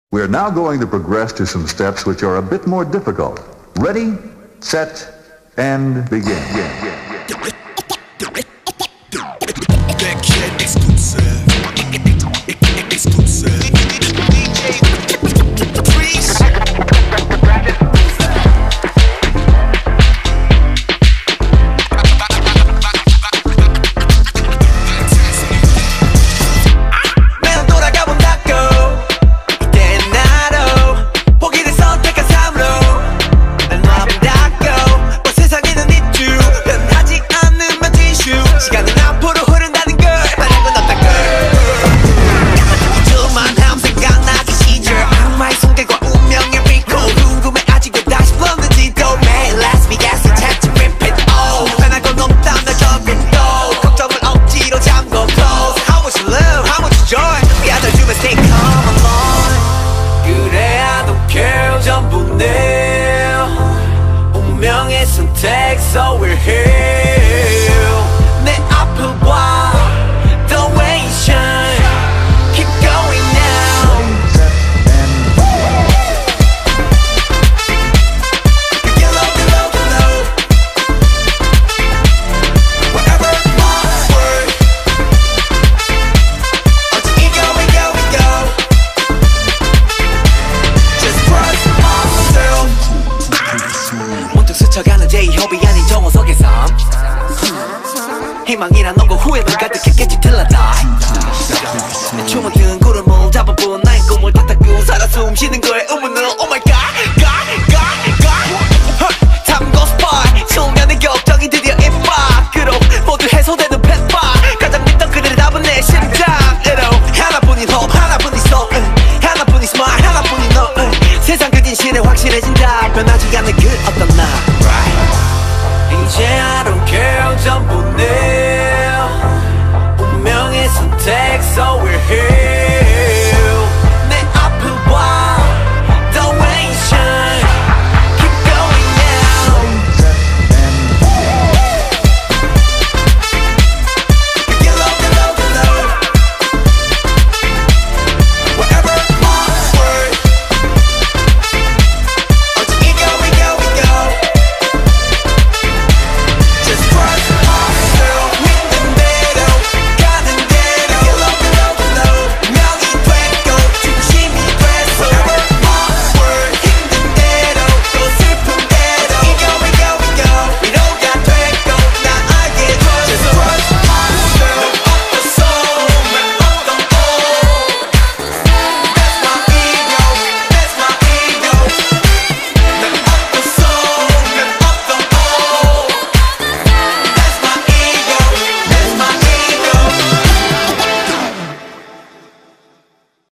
We are now going to progress to some steps which are a bit more difficult. Ready, set, and begin. So we're here. 내 앞을 봐, the way you shine. Keep going now. Below, below, below. Wherever my word. 어디 we go, we go, we go. Just trust myself. 문득 스쳐가는 제이홉이 아닌 정호석의 삶. 희망이란 너고 후회는 가득했겠지 till I die. 내 춤은 든 구름을 잡아본 나의 꿈을 탓하고 살아 숨 쉬는 거에 의문은 oh my god, god, god, god. 탐구 스파이 소년의 격정이 드디어 입 밖으로 모두 해소되는 펫파 가장 믿던 그들의 답은 내 심장으로 하나뿐인 hope 하나뿐인 soul 하나뿐인 smile 하나뿐인 너 세상 그 진실에 확실해진다 변하지 않는 그 어떤 나 이제 I don't care 전부 내 운명의 선택 so we're here